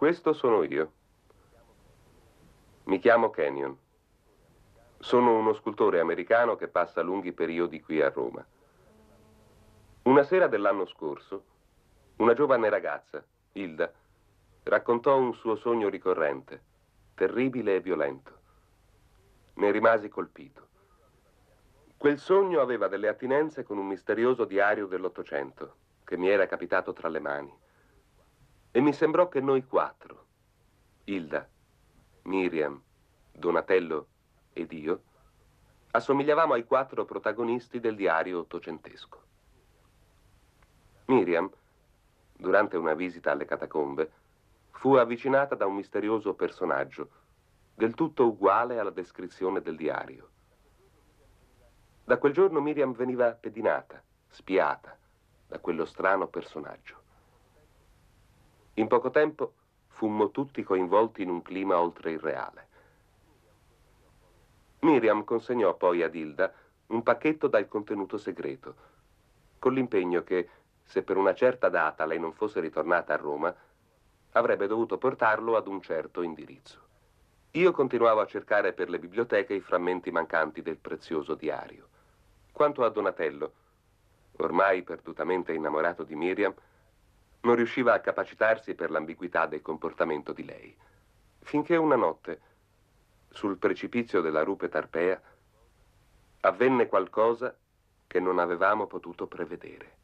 Questo sono io. Mi chiamo Kenyon. Sono uno scultore americano che passa lunghi periodi qui a Roma. Una sera dell'anno scorso, una giovane ragazza, Hilda, raccontò un suo sogno ricorrente, terribile e violento. Ne rimasi colpito. Quel sogno aveva delle attinenze con un misterioso diario dell'Ottocento che mi era capitato tra le mani. E mi sembrò che noi quattro, Hilda, Miriam, Donatello ed io, assomigliavamo ai quattro protagonisti del diario ottocentesco. Miriam, durante una visita alle catacombe, fu avvicinata da un misterioso personaggio, del tutto uguale alla descrizione del diario. Da quel giorno Miriam veniva pedinata, spiata, da quello strano personaggio. In poco tempo fummo tutti coinvolti in un clima oltre il reale. Miriam consegnò poi ad Hilda un pacchetto dal contenuto segreto, con l'impegno che, se per una certa data lei non fosse ritornata a Roma, avrebbe dovuto portarlo ad un certo indirizzo. Io continuavo a cercare per le biblioteche i frammenti mancanti del prezioso diario. Quanto a Donatello, ormai perdutamente innamorato di Miriam, non riusciva a capacitarsi per l'ambiguità del comportamento di lei, finché una notte, sul precipizio della rupe Tarpea, avvenne qualcosa che non avevamo potuto prevedere.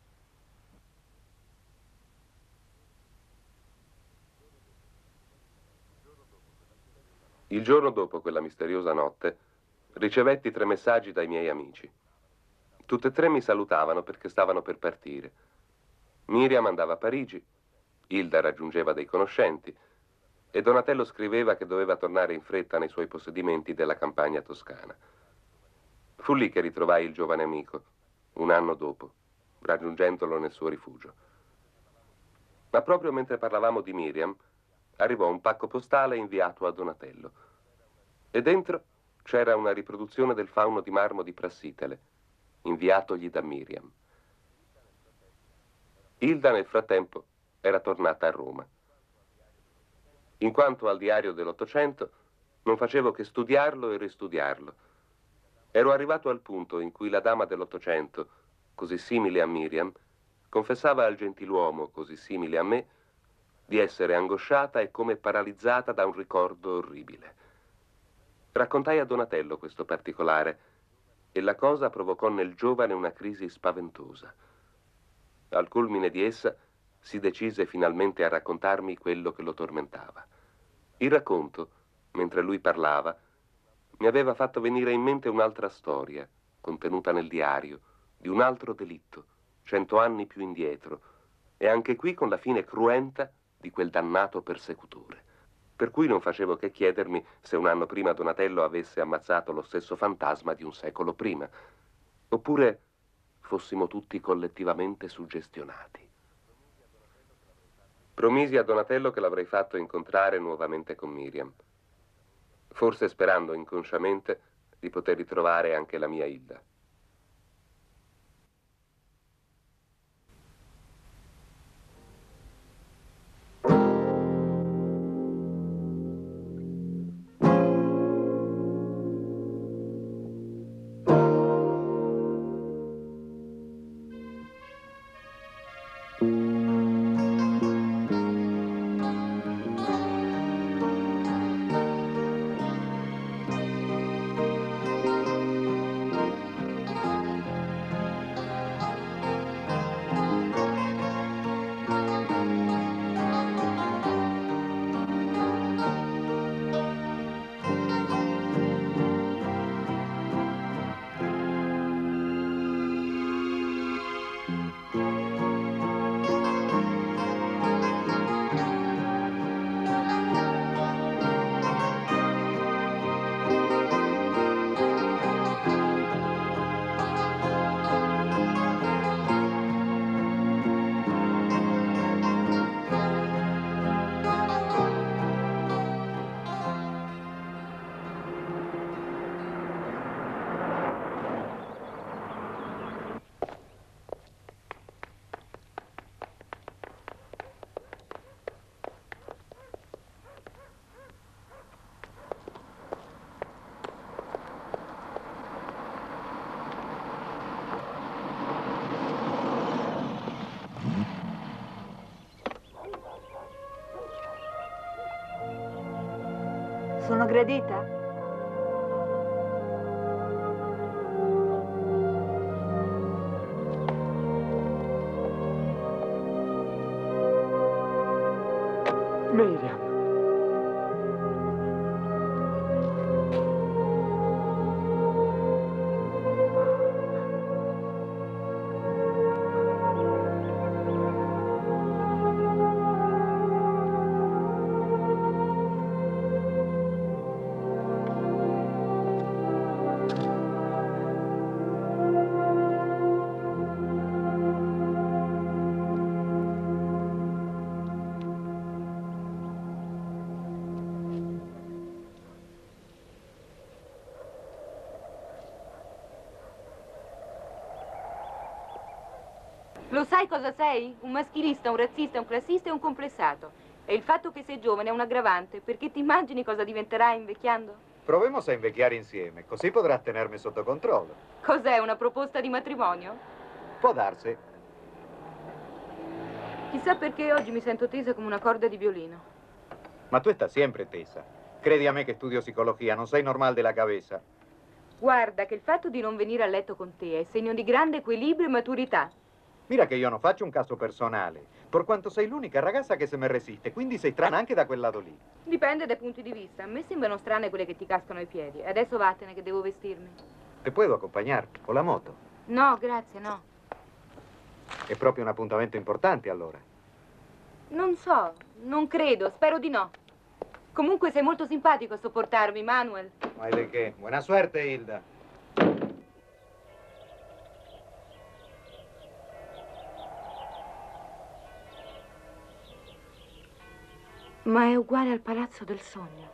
Il giorno dopo quella misteriosa notte, ricevetti 3 messaggi dai miei amici. Tutte e 3 mi salutavano perché stavano per partire. Miriam andava a Parigi, Hilda raggiungeva dei conoscenti e Donatello scriveva che doveva tornare in fretta nei suoi possedimenti della campagna toscana. Fu lì che ritrovai il giovane amico, un anno dopo, raggiungendolo nel suo rifugio. Ma proprio mentre parlavamo di Miriam, arrivò un pacco postale inviato a Donatello. E dentro c'era una riproduzione del fauno di marmo di Prassitele, inviatogli da Miriam. Hilda nel frattempo era tornata a Roma. In quanto al diario dell'Ottocento, non facevo che studiarlo e ristudiarlo. Ero arrivato al punto in cui la dama dell'Ottocento, così simile a Miriam, confessava al gentiluomo, così simile a me, di essere angosciata e come paralizzata da un ricordo orribile. Raccontai a Donatello questo particolare e la cosa provocò nel giovane una crisi spaventosa. Al culmine di essa si decise finalmente a raccontarmi quello che lo tormentava. Il racconto, mentre lui parlava, mi aveva fatto venire in mente un'altra storia, contenuta nel diario, di un altro delitto, 100 anni più indietro, e anche qui con la fine cruenta di quel dannato persecutore. Per cui non facevo che chiedermi se un anno prima Donatello avesse ammazzato lo stesso fantasma di un secolo prima, oppure fossimo tutti collettivamente suggestionati. Promisi a Donatello che l'avrei fatto incontrare nuovamente con Miriam, forse sperando inconsciamente di poter ritrovare anche la mia Hilda. Sono gradita? Miriam. Lo sai cosa sei? Un maschilista, un razzista, un classista e un complessato. E il fatto che sei giovane è un aggravante, perché ti immagini cosa diventerai invecchiando? Provemos a invecchiare insieme, così potrà tenermi sotto controllo. Cos'è, una proposta di matrimonio? Può darsi. Chissà perché oggi mi sento tesa come una corda di violino. Ma tu estás siempre tesa. Credi a me che studio psicología, non sei normal de la cabeza. Guarda che il fatto di non venire a letto con te è segno di grande equilibrio e maturità. Mira che io non faccio un caso personale, por quanto sei l'unica ragazza che se me resiste, quindi sei strana anche da quel lato lì. Dipende dai punti di vista. A me sembrano strane quelle che ti cascano ai piedi. Adesso vattene che devo vestirmi. Te puedo acompañar con la moto. No, grazie, no. È proprio un appuntamento importante allora. Non so, non credo, spero di no. Comunque sei molto simpatico a sopportarmi, Manuel. Ma di che? Buona suerte, Hilda. Ma è uguale al palazzo del sogno.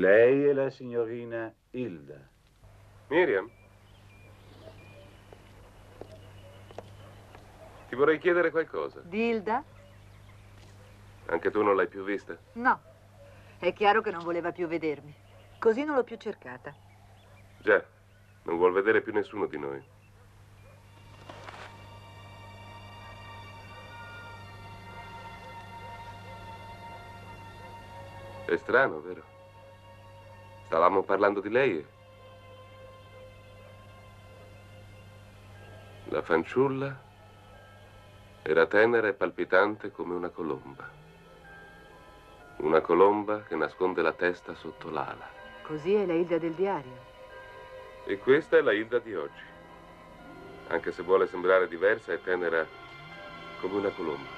Lei è la signorina Hilda. Miriam? Ti vorrei chiedere qualcosa. Dilda? Anche tu non l'hai più vista? No. È chiaro che non voleva più vedermi. Così non l'ho più cercata. Già, non vuol vedere più nessuno di noi. È strano, vero? Stavamo parlando di lei e... La fanciulla era tenera e palpitante come una colomba. Una colomba che nasconde la testa sotto l'ala. Così è la Hilda del diario. E questa è la Hilda di oggi. Anche se vuole sembrare diversa, è tenera come una colomba.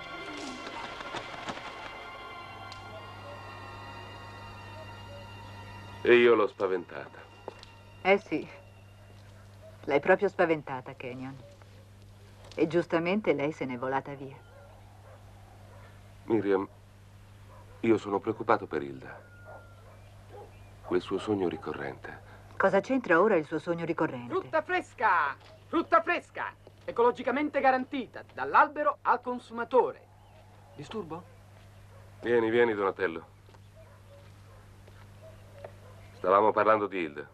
E io l'ho spaventata. Eh sì. L'hai proprio spaventata, Kenyon. E giustamente lei se n'è volata via. Miriam, io sono preoccupato per Hilda. Quel suo sogno ricorrente. Cosa c'entra ora il suo sogno ricorrente? Frutta fresca! Frutta fresca! Ecologicamente garantita, dall'albero al consumatore. Disturbo? Vieni, vieni, Donatello. Stavamo parlando di Hilda.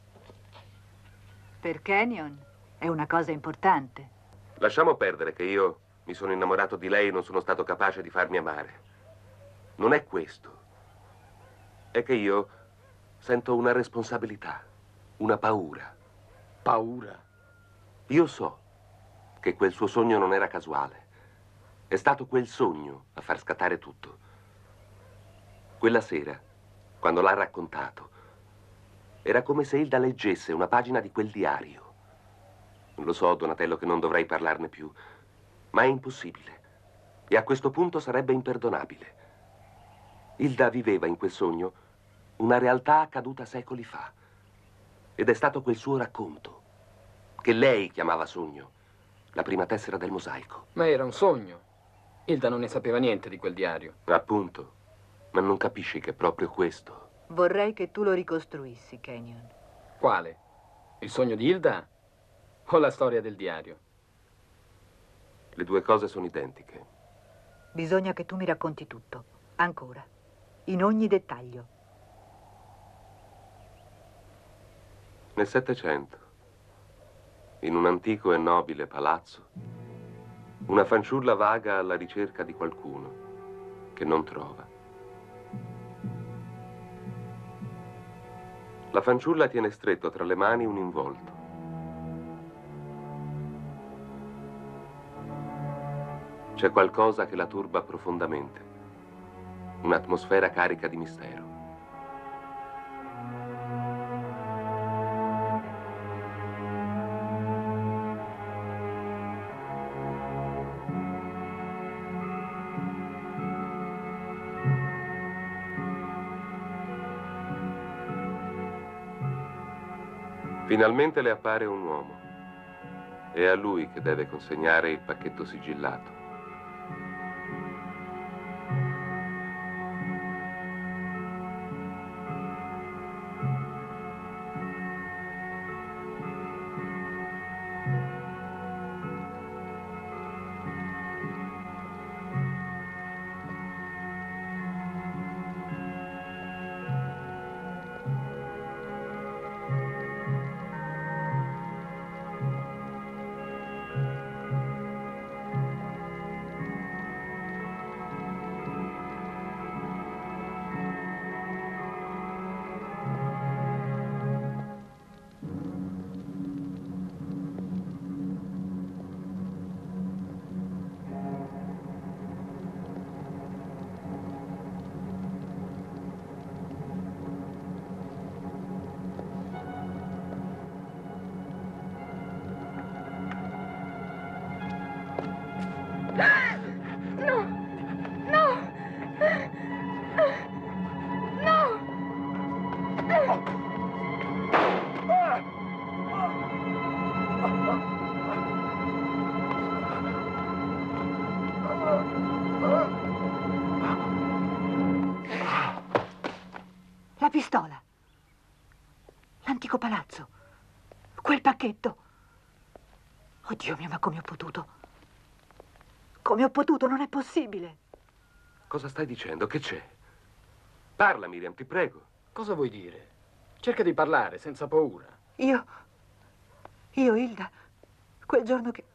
Per Kenyon è una cosa importante. Lasciamo perdere che io mi sono innamorato di lei e non sono stato capace di farmi amare. Non è questo. È che io sento una responsabilità, una paura. Paura? Io so che quel suo sogno non era casuale. È stato quel sogno a far scattare tutto. Quella sera, quando l'ha raccontato, era come se Hilda leggesse una pagina di quel diario. Lo so, Donatello, che non dovrei parlarne più, ma è impossibile. E a questo punto sarebbe imperdonabile. Hilda viveva in quel sogno una realtà accaduta secoli fa. Ed è stato quel suo racconto, che lei chiamava sogno, la prima tessera del mosaico. Ma era un sogno. Hilda non ne sapeva niente di quel diario. Appunto. Ma non capisci che è proprio questo. Vorrei che tu lo ricostruissi, Kenyon. Quale? Il sogno di Hilda o la storia del diario? Le due cose sono identiche. Bisogna che tu mi racconti tutto, ancora, in ogni dettaglio. Nel Settecento, in un antico e nobile palazzo, una fanciulla vaga alla ricerca di qualcuno che non trova. La fanciulla tiene stretto tra le mani un involto. C'è qualcosa che la turba profondamente, un'atmosfera carica di mistero. Finalmente le appare un uomo. È a lui che deve consegnare il pacchetto sigillato. l'antico palazzo, quel pacchetto. Oh Dio mio, ma come ho potuto? Come ho potuto? Non è possibile. Cosa stai dicendo? Che c'è? Parla, Miriam, ti prego. Cosa vuoi dire? Cerca di parlare senza paura. Io, Hilda, quel giorno che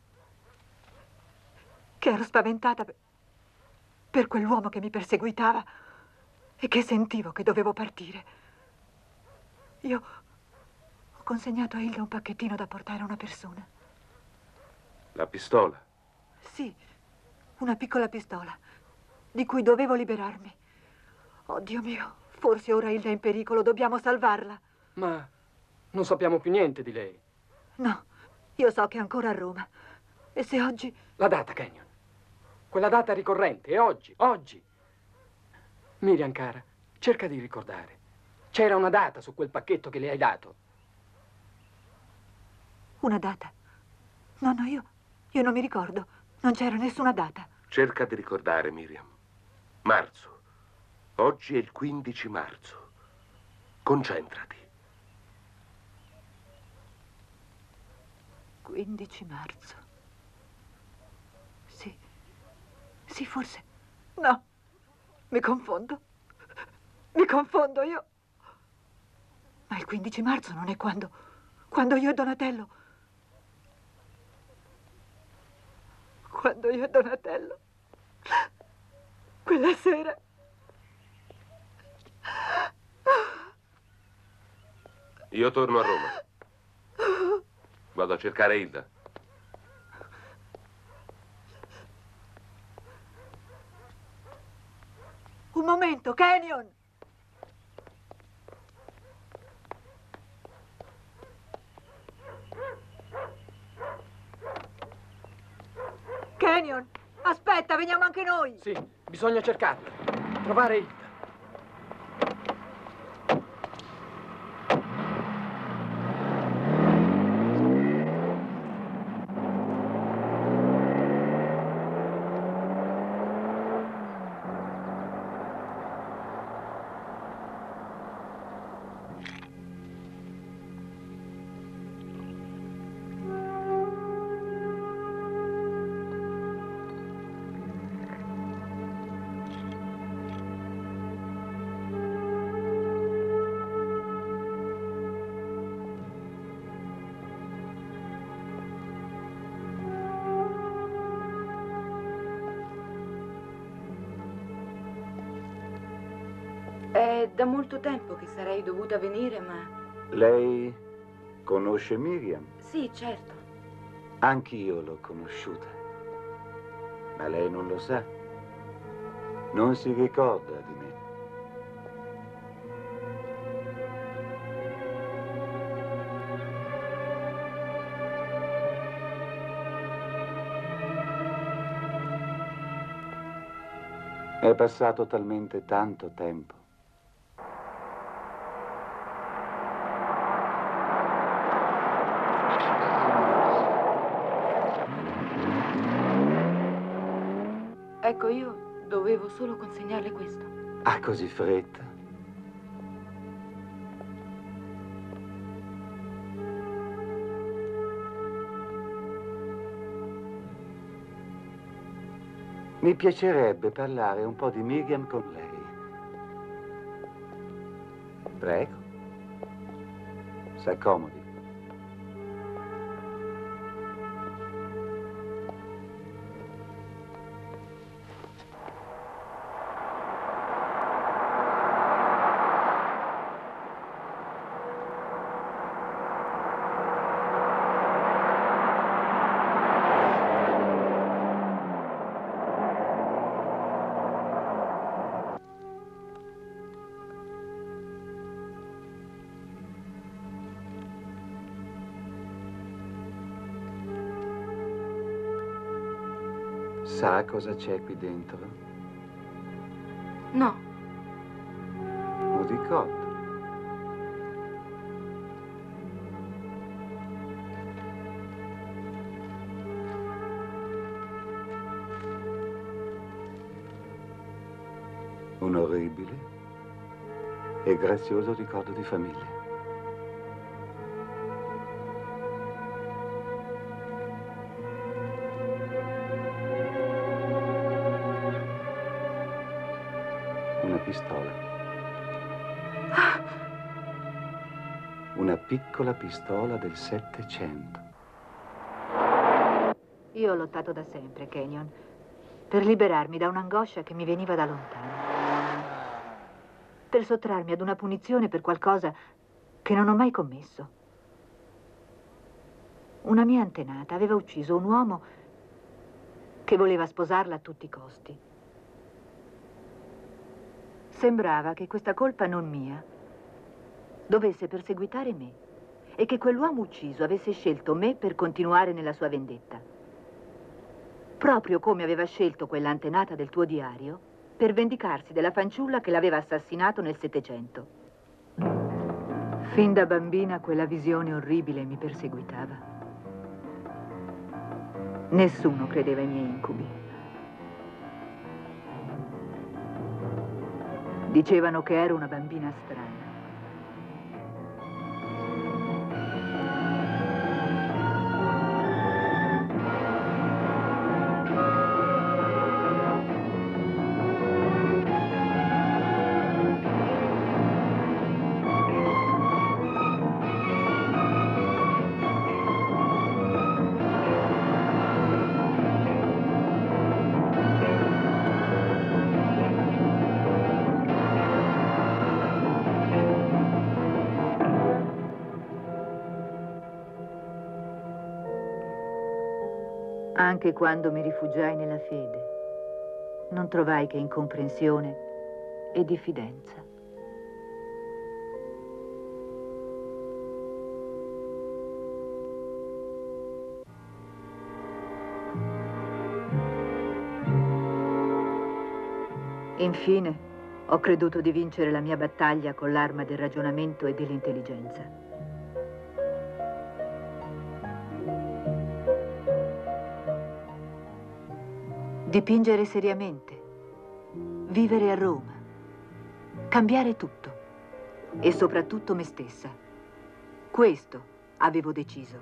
ero spaventata per quell'uomo che mi perseguitava e che sentivo che dovevo partire. Io ho consegnato a Hilda un pacchettino da portare a una persona. La pistola? Sì, una piccola pistola di cui dovevo liberarmi. Oh Dio mio, forse ora Hilda è in pericolo, dobbiamo salvarla. Ma non sappiamo più niente di lei. No, io so che è ancora a Roma. E se oggi... La data, Kenyon. Quella data ricorrente, è oggi, oggi. Miriam, cara, cerca di ricordare. C'era una data su quel pacchetto che le hai dato. Una data? No, io non mi ricordo. Non c'era nessuna data. Cerca di ricordare, Miriam. Marzo. Oggi è il 15 marzo. Concentrati. 15 marzo. Sì, forse. No, mi confondo. Mi confondo io. Ma il 15 marzo non è quando io e Donatello. Quando io e Donatello. Quella sera. Io torno a Roma. Vado a cercare Hilda. Un momento, Kenyon! Kenyon, aspetta, veniamo anche noi! Sì, bisogna cercarla. Trovare Hilda. È da molto tempo che sarei dovuta venire, ma... Lei conosce Miriam? Sì, certo. Anch'io l'ho conosciuta. Ma lei non lo sa. Non si ricorda di me. È passato talmente tanto tempo. Ecco, io dovevo solo consegnarle questo. Ha così fretta? Mi piacerebbe parlare un po' di Miriam con lei. Prego. S'accomodi. Sa cosa c'è qui dentro? No, Un ricordo. Un orribile e grazioso ricordo di famiglia. una piccola pistola del Settecento. Io ho lottato da sempre, Kenyon, per liberarmi da un'angoscia che mi veniva da lontano. Per sottrarmi ad una punizione per qualcosa che non ho mai commesso. Una mia antenata aveva ucciso un uomo che voleva sposarla a tutti i costi. Sembrava che questa colpa non mia dovesse perseguitare me e che quell'uomo ucciso avesse scelto me per continuare nella sua vendetta. Proprio come aveva scelto quell'antenata del tuo diario per vendicarsi della fanciulla che l'aveva assassinato nel Settecento. Fin da bambina quella visione orribile mi perseguitava. Nessuno credeva ai miei incubi. Dicevano che ero una bambina strana. Anche quando mi rifugiai nella fede, non trovai che incomprensione e diffidenza. Infine, ho creduto di vincere la mia battaglia con l'arma del ragionamento e dell'intelligenza. Dipingere seriamente, vivere a Roma, cambiare tutto e soprattutto me stessa. Questo avevo deciso.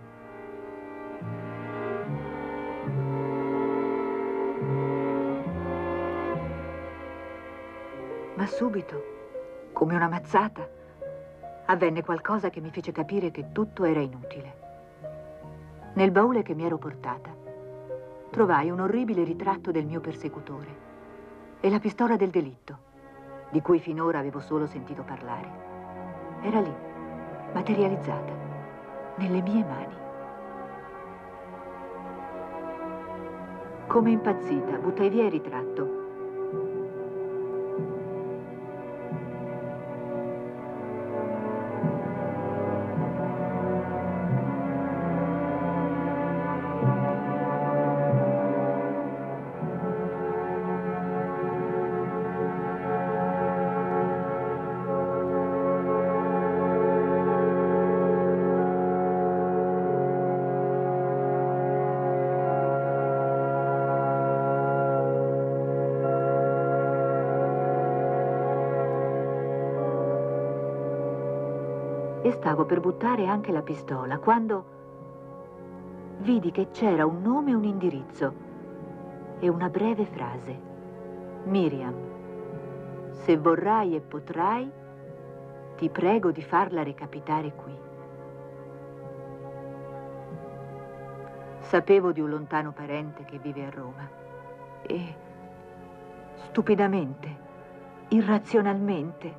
Ma subito, come una mazzata, avvenne qualcosa che mi fece capire che tutto era inutile. Nel baule che mi ero portata, trovai un orribile ritratto del mio persecutore e la pistola del delitto, di cui finora avevo solo sentito parlare. Era lì, materializzata, nelle mie mani. Come impazzita, buttai via il ritratto. E stavo per buttare anche la pistola quando vidi che c'era un nome e un indirizzo e una breve frase. Miriam, se vorrai e potrai, ti prego di farla recapitare qui. Sapevo di un lontano parente che vive a Roma e stupidamente, irrazionalmente,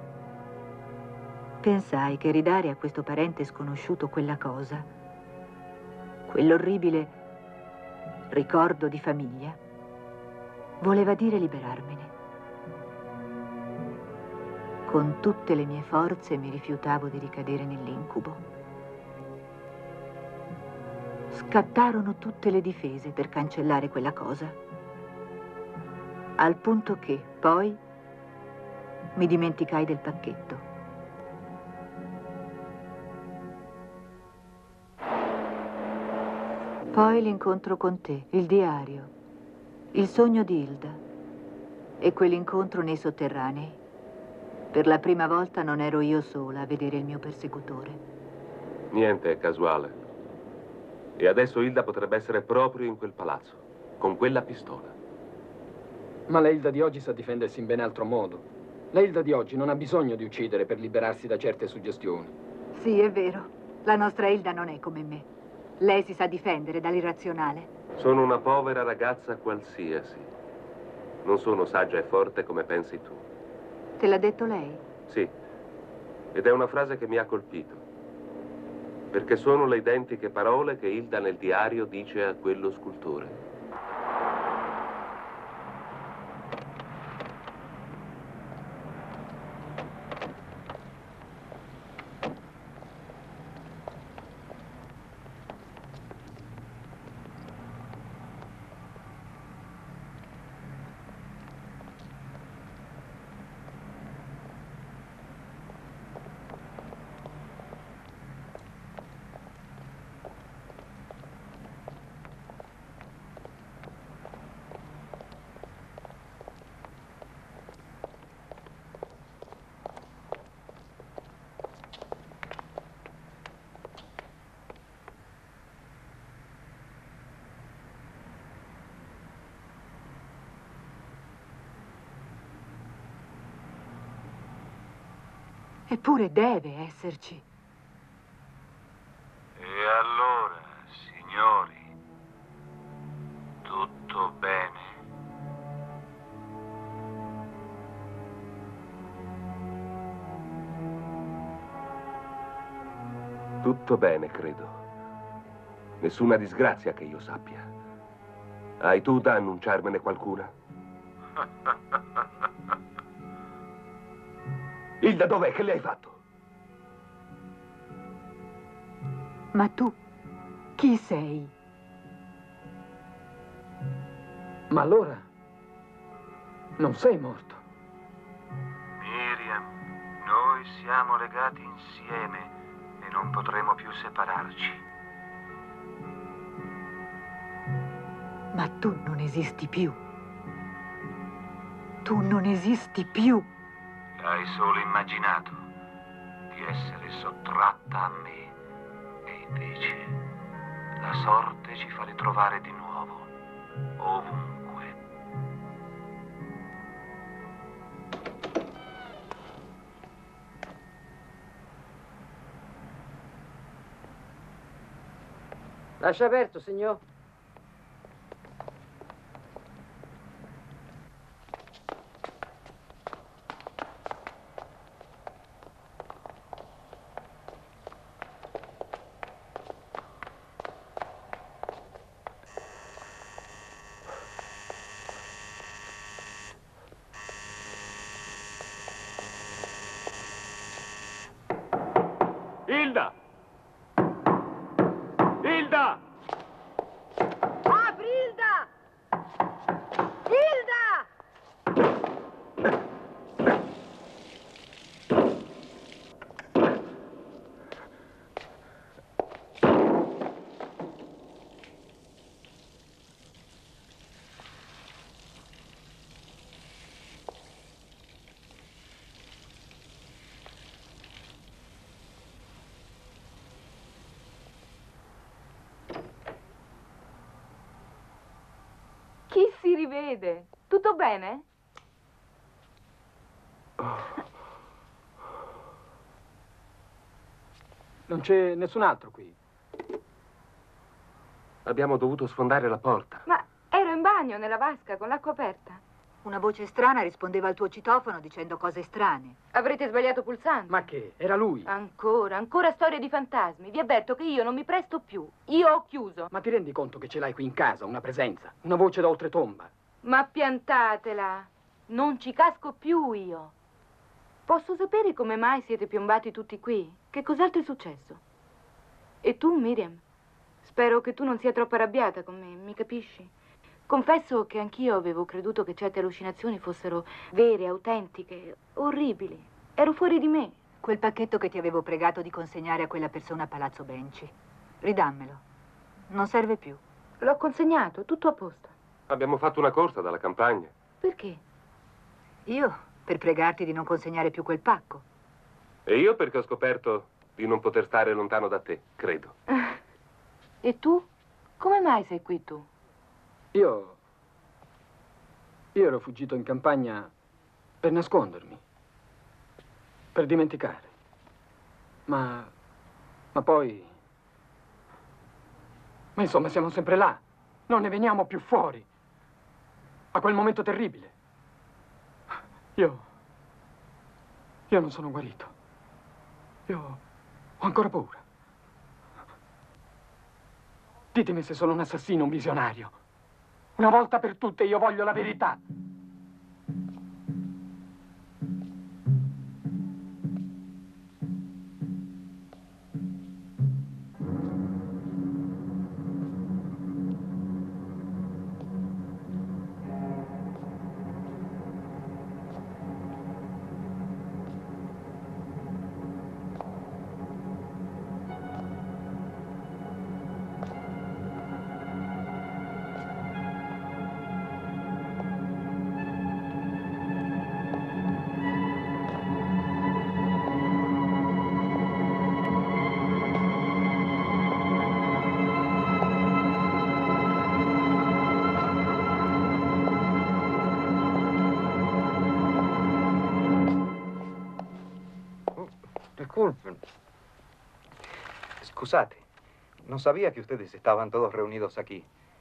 pensai che ridare a questo parente sconosciuto quella cosa, quell'orribile ricordo di famiglia, voleva dire liberarmene. Con tutte le mie forze mi rifiutavo di ricadere nell'incubo. Scattarono tutte le difese per cancellare quella cosa, al punto che poi mi dimenticai del pacchetto. Poi l'incontro con te, il diario, il sogno di Hilda e quell'incontro nei sotterranei. Per la prima volta non ero io sola a vedere il mio persecutore. Niente è casuale. E adesso Hilda potrebbe essere proprio in quel palazzo, con quella pistola. Ma la Hilda di oggi sa difendersi in ben altro modo. La Hilda di oggi non ha bisogno di uccidere per liberarsi da certe suggestioni. Sì, è vero. La nostra Hilda non è come me. Lei si sa difendere dall'irrazionale. Sono una povera ragazza qualsiasi. Non sono saggia e forte come pensi tu. Te l'ha detto lei? Sì, ed è una frase che mi ha colpito. Perché sono le identiche parole che Hilda nel diario dice a quello scultore. Eppure deve esserci. E allora, signori, tutto bene? Tutto bene, credo. Nessuna disgrazia che io sappia. Hai tu da annunciarmene qualcuna? Hilda, dov'è? Che le hai fatto? Ma tu, chi sei? Ma allora non sei morto. Miriam, noi siamo legati insieme e non potremo più separarci. Ma tu non esisti più. Tu non esisti più. Hai solo immaginato di essere sottratta a me e invece la sorte ci fa ritrovare di nuovo, ovunque. Lascia aperto, signor. Hilda! Hilda! Apri, Hilda! Hilda! Chi si rivede? Tutto bene? Non c'è nessun altro qui. Abbiamo dovuto sfondare la porta. Ma ero in bagno nella vasca con l'acqua aperta. Una voce strana rispondeva al tuo citofono dicendo cose strane. Avrete sbagliato pulsante. Ma che? Era lui. Ancora storie di fantasmi. Vi avverto che io non mi presto più. Io ho chiuso. Ma ti rendi conto che ce l'hai qui in casa, una presenza, una voce da oltretomba? Ma piantatela. Non ci casco più io. Posso sapere come mai siete piombati tutti qui? Che cos'altro è successo? E tu, Miriam? Spero che tu non sia troppo arrabbiata con me, mi capisci? Confesso che anch'io avevo creduto che certe allucinazioni fossero vere, autentiche, orribili. Ero fuori di me. Quel pacchetto che ti avevo pregato di consegnare a quella persona a Palazzo Benci. Ridammelo. Non serve più. L'ho consegnato, tutto a posto. Abbiamo fatto una corsa dalla campagna. Perché? Io, per pregarti di non consegnare più quel pacco. E io perché ho scoperto di non poter stare lontano da te, credo. E tu? Come mai sei qui tu? Io ero fuggito in campagna per nascondermi, per dimenticare. Ma Ma poi... Ma insomma, siamo sempre là. Non ne veniamo più fuori. A quel momento terribile. Io non sono guarito. Io ho ancora paura. Ditemi se sono un assassino, un visionario. Una volta per tutte io voglio la verità. Scusate, no sabía que ustedes estaban todos reunidos aquí.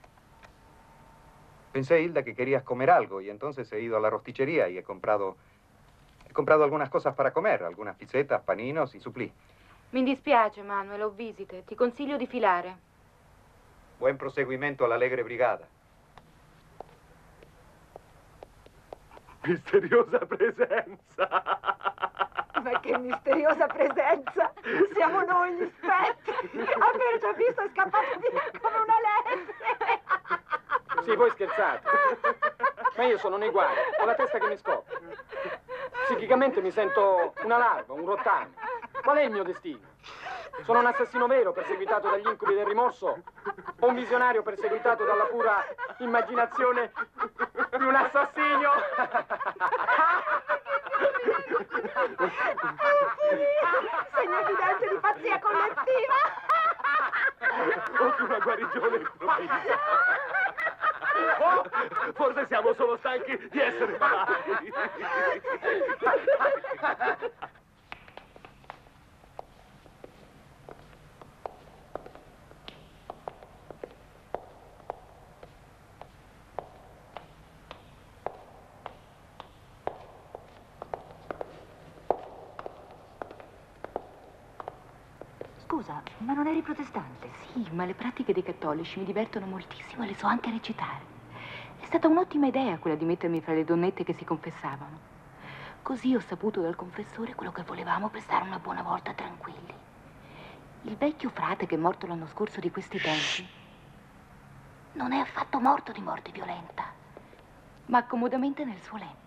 Pensé, Hilda, que querías comer algo y entonces he ido a la rosticería y he comprado algunas cosas para comer, algunas pizzetas, paninos y supplì. Mi dispiace, Manuel, ho visite. Ti consiglio di filare. Buen proseguimento all'Allegre Brigada. Misteriosa presenza. Ma che misteriosa presenza! Siamo noi gli spettri! Aver già visto è scappato via come una lepre! Sì, voi scherzate. Ma io sono nei guai, ho la testa che mi scoppia. Psichicamente mi sento una larva, un rottame. Qual è il mio destino? Sono un assassino vero perseguitato dagli incubi del rimorso o un visionario perseguitato dalla pura immaginazione di un assassino? Segno evidente di pazzia collettiva! O di una guarigione improvvisa. Oh, forse siamo solo stanchi di essere malati. Scusa, ma non eri protestante? Sì, ma le pratiche dei cattolici mi divertono moltissimo e le so anche recitare. È stata un'ottima idea quella di mettermi fra le donnette che si confessavano. Così ho saputo dal confessore quello che volevamo per stare una buona volta tranquilli. Il vecchio frate che è morto l'anno scorso di questi tempi non è affatto morto di morte violenta, ma comodamente nel suo letto.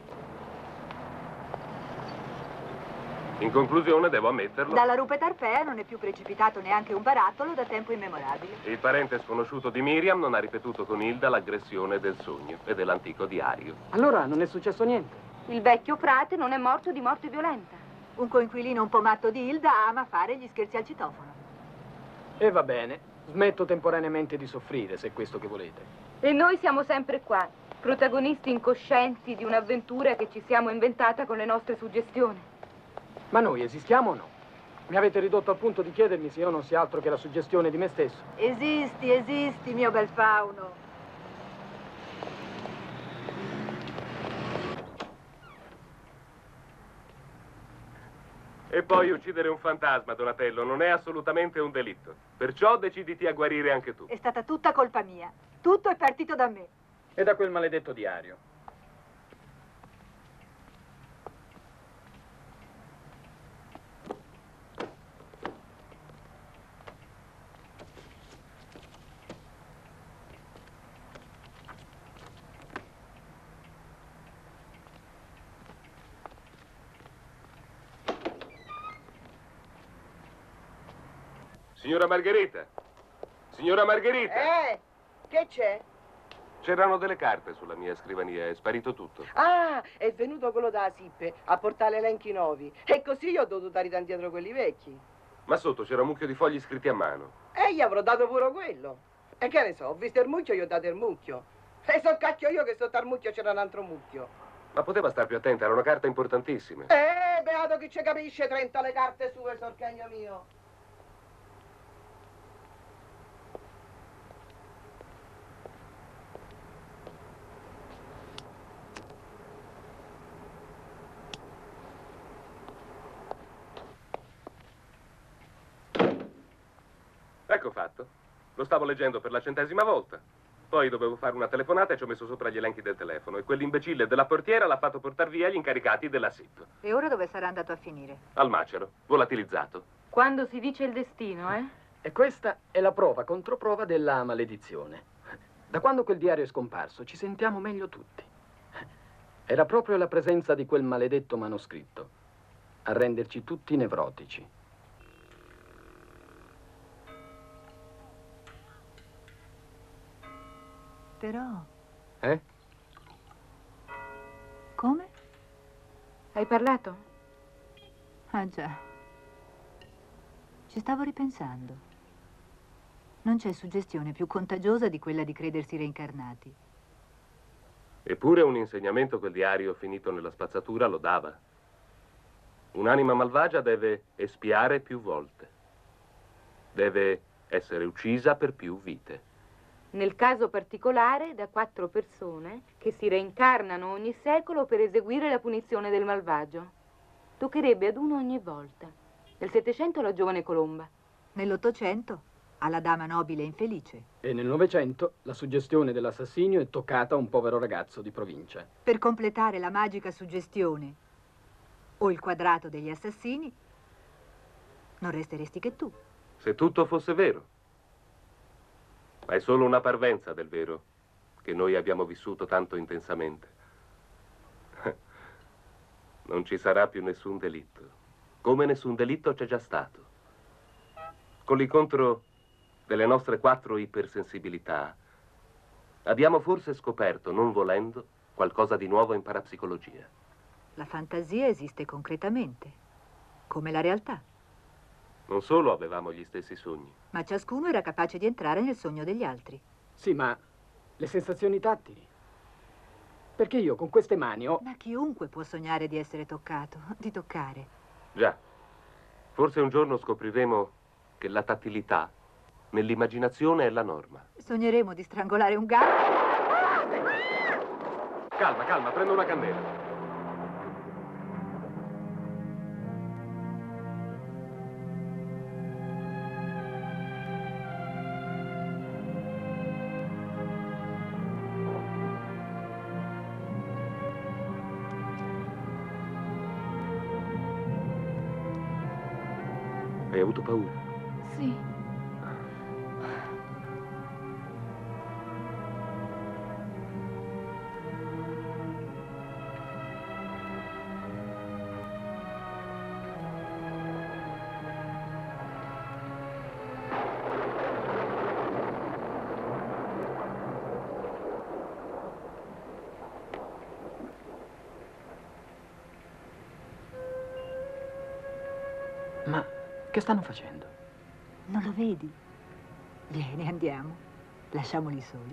In conclusione, devo ammetterlo, Dalla rupe Tarpea non è più precipitato neanche un barattolo da tempo immemorabile. il parente sconosciuto di Miriam non ha ripetuto con Hilda l'aggressione del sogno e dell'antico diario. Allora non è successo niente. Il vecchio frate non è morto di morte violenta. Un coinquilino un po' matto di Hilda ama fare gli scherzi al citofono. E va bene, smetto temporaneamente di soffrire, se è questo che volete. E noi siamo sempre qua, protagonisti incoscienti di un'avventura che ci siamo inventata con le nostre suggestioni. Ma noi esistiamo o no? Mi avete ridotto al punto di chiedermi se io non sia altro che la suggestione di me stesso. Esisti, mio bel fauno. E poi uccidere un fantasma, Donatello, non è assolutamente un delitto. Perciò deciditi a guarire anche tu. È stata tutta colpa mia. Tutto è partito da me. E da quel maledetto diario. Signora Margherita! Signora Margherita! Che c'è? C'erano delle carte sulla mia scrivania, è sparito tutto. Ah, è venuto quello da Sippe a portare elenchi nuovi. E così io ho dovuto dare indietro quelli vecchi. Ma sotto c'era un mucchio di fogli scritti a mano. E gli avrò dato pure quello. E che ne so, ho visto il mucchio, gli ho dato il mucchio. E so cacchio io che sotto al mucchio c'era un altro mucchio. Ma poteva star più attenta, era una carta importantissima. Beato chi ci capisce 30 le carte sue, sorcagno mio. Ecco fatto. Lo stavo leggendo per la 100ª volta. Poi dovevo fare una telefonata e ci ho messo sopra gli elenchi del telefono. E quell'imbecille della portiera l'ha fatto portar via gli incaricati della SIP. E ora dove sarà andato a finire? Al macero, volatilizzato. Quando si dice il destino, eh? E questa è la prova, controprova della maledizione. Da quando quel diario è scomparso ci sentiamo meglio tutti. Era proprio la presenza di quel maledetto manoscritto a renderci tutti nevrotici. Però... Eh? Come? Hai parlato? Ah già. Ci stavo ripensando. Non c'è suggestione più contagiosa di quella di credersi reincarnati. Eppure un insegnamento quel diario finito nella spazzatura lo dava. Un'anima malvagia deve espiare più volte. Deve essere uccisa per più vite. Nel caso particolare da 4 persone che si reincarnano ogni secolo per eseguire la punizione del malvagio. Toccherebbe ad uno ogni volta. Nel 700 la giovane Colomba. Nell'800 alla dama nobile e infelice. E nel Novecento la suggestione dell'assassinio è toccata a un povero ragazzo di provincia. Per completare la magica suggestione o il quadrato degli assassini, non resteresti che tu. Se tutto fosse vero. Ma è solo una parvenza del vero che noi abbiamo vissuto tanto intensamente. Non ci sarà più nessun delitto, come nessun delitto c'è già stato. Con l'incontro delle nostre 4 ipersensibilità abbiamo forse scoperto, non volendo, qualcosa di nuovo in parapsicologia. La fantasia esiste concretamente, come la realtà. Non solo avevamo gli stessi sogni. Ma ciascuno era capace di entrare nel sogno degli altri. Sì, ma le sensazioni tattili? Perché io con queste mani ho... Ma chiunque può sognare di essere toccato, di toccare. Già, forse un giorno scopriremo che la tattilità nell'immaginazione è la norma. Sogneremo di strangolare un gatto. Calma, calma, prendo una candela. Hai avuto paura? Sì. Ma che stanno facendo? Non lo vedi? Vieni, andiamo. Lasciamoli soli.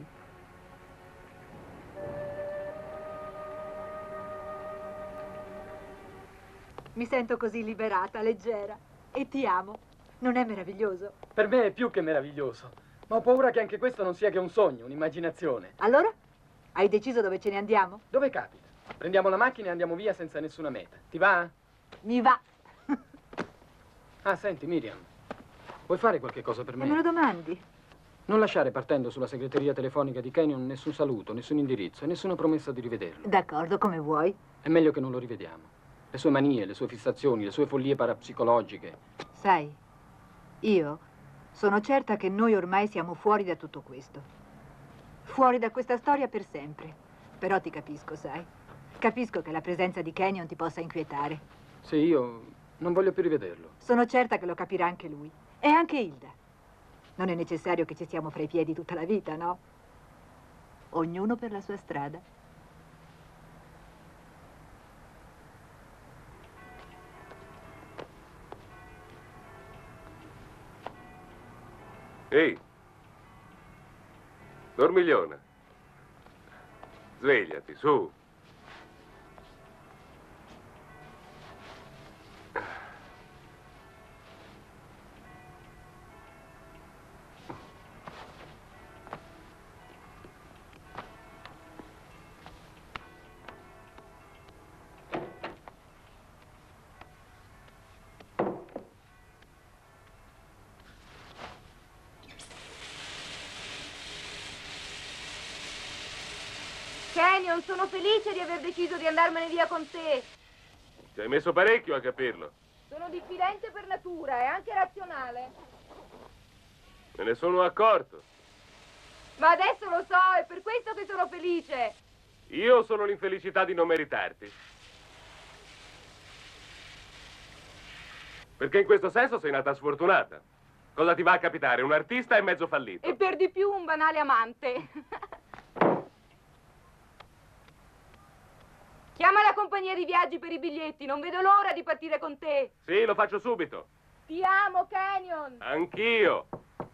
Mi sento così liberata, leggera. E ti amo. Non è meraviglioso? Per me è più che meraviglioso. Ma ho paura che anche questo non sia che un sogno, un'immaginazione. Allora? Hai deciso dove ce ne andiamo? Dove capita? Prendiamo la macchina e andiamo via senza nessuna meta. Ti va? Mi va. Ah, senti, Miriam. Vuoi fare qualche cosa per E me lo me? domandi? Non lasciare partendo sulla segreteria telefonica di Canyon nessun saluto, nessun indirizzo e nessuna promessa di rivederlo. D'accordo, come vuoi. È meglio che non lo rivediamo. Le sue manie, le sue fissazioni, le sue follie parapsicologiche. Sai, io sono certa che noi ormai siamo fuori da tutto questo. Fuori da questa storia per sempre. Però ti capisco, sai. Capisco che la presenza di Canyon ti possa inquietare. Sì, io non voglio più rivederlo. Sono certa che lo capirà anche lui. E anche Hilda. Non è necessario che ci stiamo fra i piedi tutta la vita, no? Ognuno per la sua strada. Ehi, dormigliona. Svegliati, su. Kenyon, sono felice di aver deciso di andarmene via con te. Ci hai messo parecchio a capirlo. Sono diffidente per natura e anche razionale. Me ne sono accorto. Ma adesso lo so, è per questo che sono felice. Io sono l'infelicità di non meritarti. Perché in questo senso sei nata sfortunata. Cosa ti va a capitare? Un artista e mezzo fallito. E per di più un banale amante. Chiama la compagnia di viaggi per i biglietti, non vedo l'ora di partire con te. Sì, lo faccio subito. Ti amo, Kenyon. Anch'io.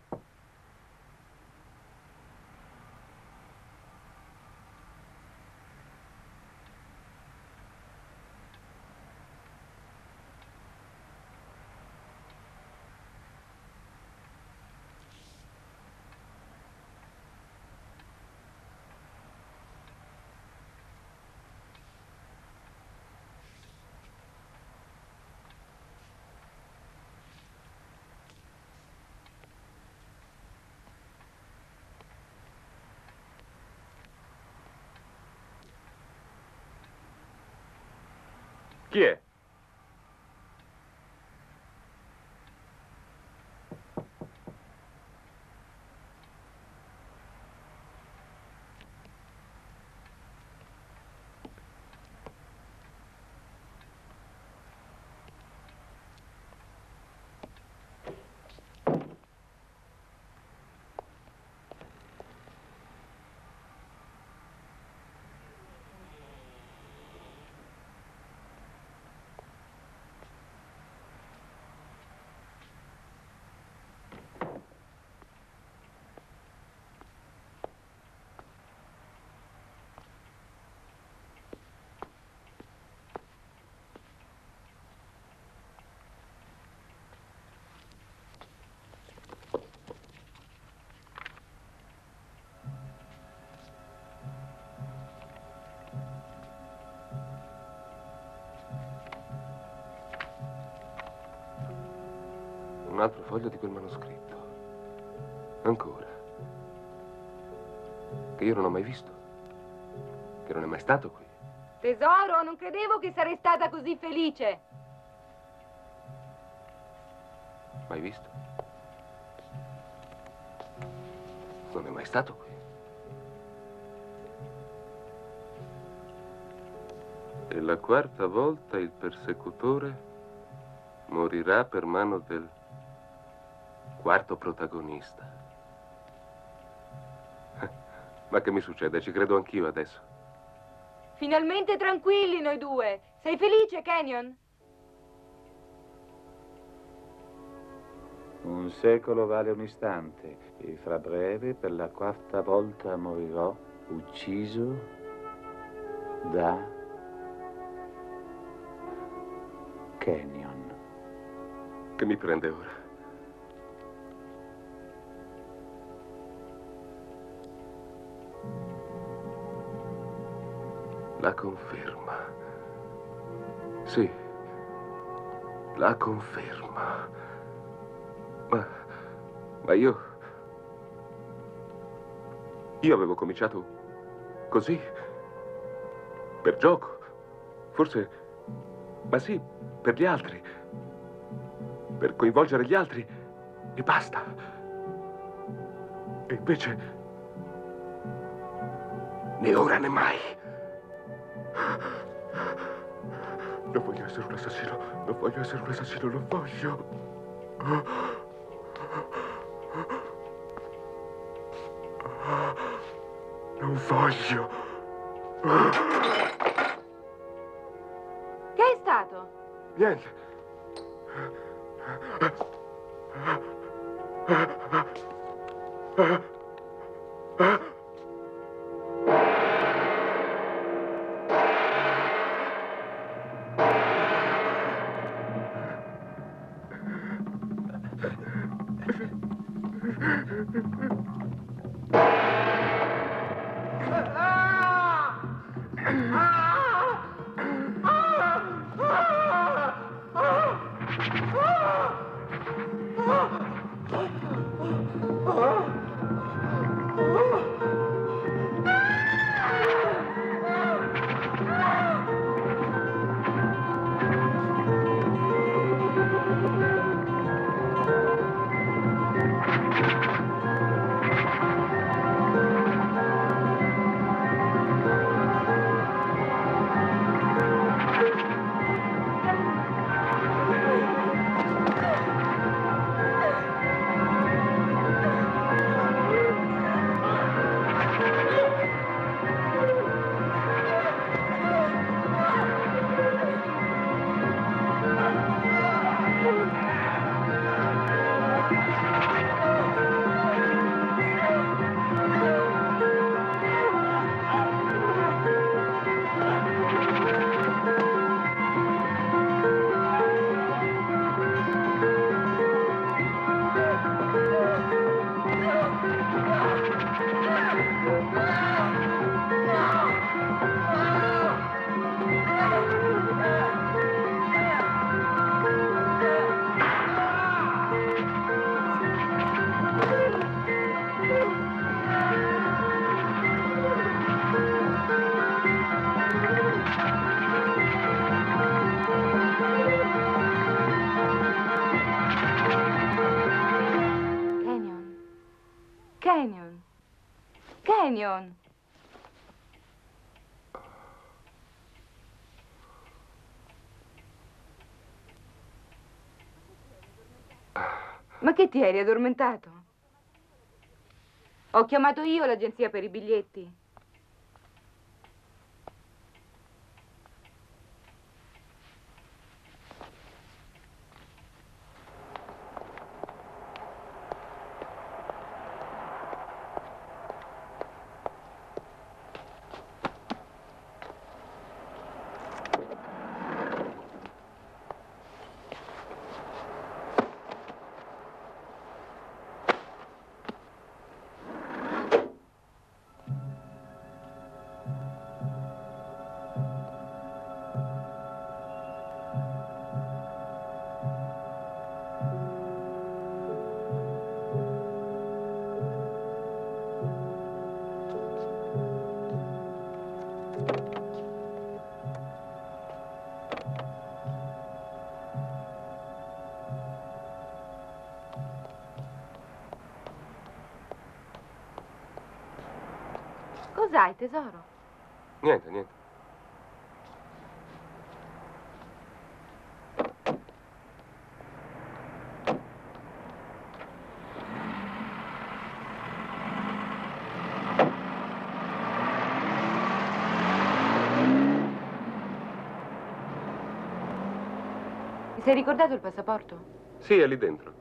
Chi è? Un altro foglio di quel manoscritto. Ancora. Che io non ho mai visto. Che non è mai stato qui. Tesoro, non credevo che sarei stata così felice. Mai visto? Non è mai stato qui. E la quarta volta il persecutore morirà per mano del quarto protagonista. Ma che mi succede? Ci credo anch'io adesso. Finalmente tranquilli noi due. Sei felice, Kenyon? Un secolo vale un istante e fra breve per la quarta volta morirò ucciso da Kenyon. Che mi prende ora? La conferma. Sì, la conferma. Ma io avevo cominciato così, per gioco, forse, ma sì, per gli altri, per coinvolgere gli altri e basta. E invece, né ora né mai. Non voglio essere un assassino, non voglio essere un assassino, non voglio. Non voglio. Che è stato? Niente. Kenyon. Kenyon. Ma che ti eri addormentato? Ho chiamato io l'agenzia per i biglietti. Cos'hai, tesoro? Niente, niente. Ti sei ricordato il passaporto? Sì, è lì dentro.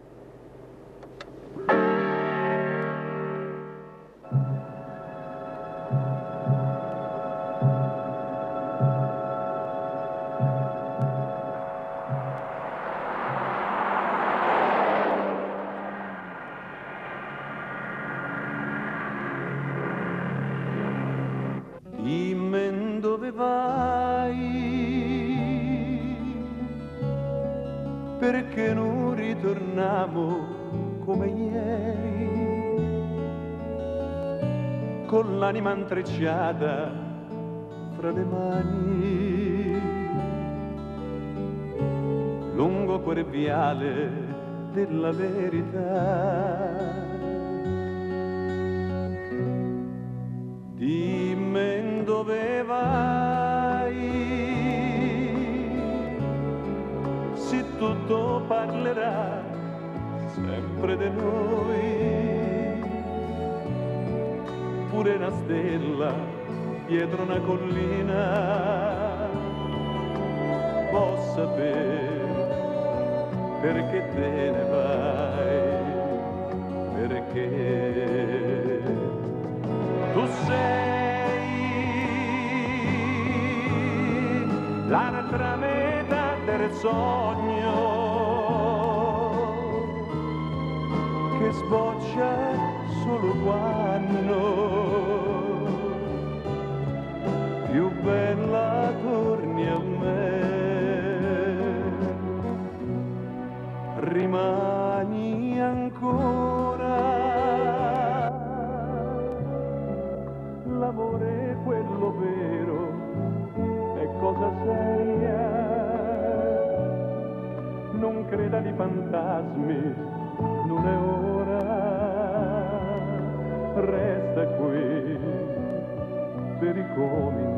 Dimmi dove vai, perché non ritorniamo come ieri, con l'anima intrecciata fra le mani, lungo quel viale della verità. Dimmi dove vai, se tutto parlerà sempre di noi, pure una stella dietro una collina può sapere perché te ne vai, perché tu sei l'altra metà del sogno che sboccia solo quando più bella torni a me, rimani ancora. L'amore è quello vero, è cosa seria, non creda di fantasmi, non è ora, resta qui per ricominciare.